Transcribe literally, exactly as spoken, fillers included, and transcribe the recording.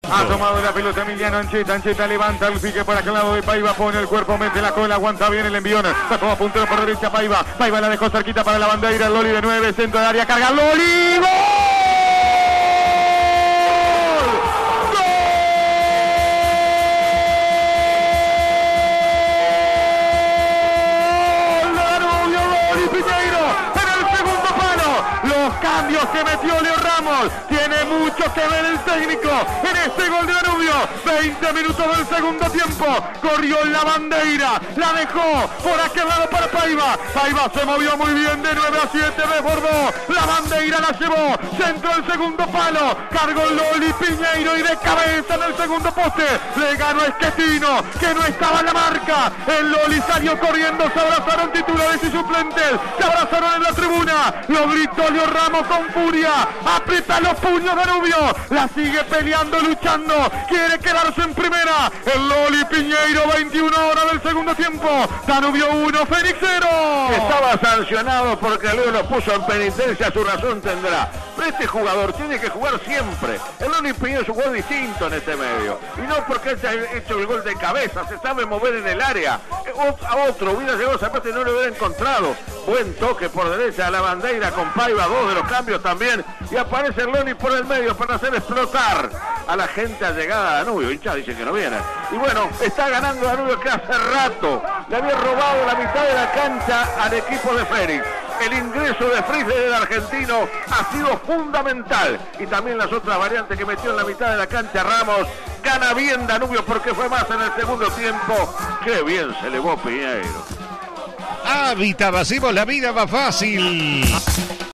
Ha tomado la pelota Emiliano Ancheta, Ancheta levanta el pique por aquel lado de Paiva, pone el cuerpo, mete la cola, aguanta bien el envión, sacó a puntero por derecha Paiva, Paiva la dejó cerquita para la bandera, Loli de nueve, centro de área, carga Loli, ¡gol! Cambios que metió Leo Ramos, tiene mucho que ver el técnico en este gol de Danubio. Veinte minutos del segundo tiempo, corrió la bandera, la dejó por aquel lado para Paiva, Paiva se movió muy bien de nueve a siete, desbordó, la bandera la llevó, centro el segundo palo, cargó Loli Piñeiro y de cabeza en el segundo poste, le ganó Esquetino, que no estaba en la marca, el Loli salió corriendo, se abrazaron titulares y suplentes, se abrazaron en la tribuna, lo gritó Leo Ramos con furia, aprieta los puños Danubio, la sigue peleando, luchando, quiere quedarse en primera, el Loli Piñeiro, veintiuna horas del segundo tiempo, Danubio uno, Fénix cero. Estaba sancionado porque Leo lo puso en penitencia, su razón tendrá, pero este jugador tiene que jugar siempre, el Loli Piñeiro jugó distinto en este medio, y no porque él ha hecho el gol de cabeza, se sabe mover en el área, a otro hubiera llegado a Zapata y no lo hubiera encontrado, buen toque por derecha a la bandera con Paiva, dos de los cambios también, y aparece el Loli por el medio para hacer explotar a la gente allegada a Danubio. Hincha dicen que no viene, y bueno, está ganando Danubio, que hace rato le había robado la mitad de la cancha al equipo de Fénix. El ingreso de Frisle del argentino ha sido fundamental, y también las otras variantes que metió en la mitad de la cancha Ramos. Gana bien Danubio porque fue más en el segundo tiempo. Qué bien se elevó Piñeiro. Hábitat, hacemos la vida más fácil.